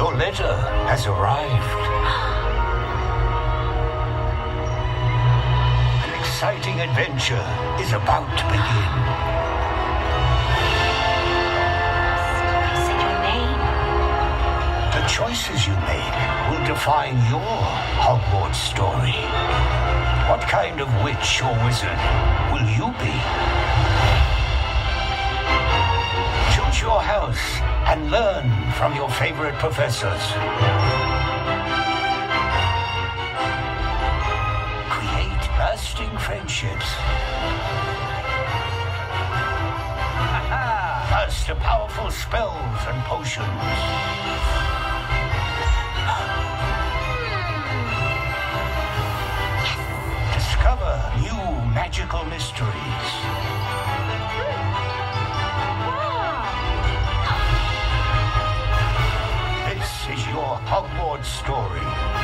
Your letter has arrived. An exciting adventure is about to begin. Say your name. The choices you make will define your Hogwarts story. What kind of witch or wizard will you be? Choose your house and learn from your favorite professors. Create lasting friendships. Master powerful spells and potions. Discover new magical mysteries. This is your Hogwarts story.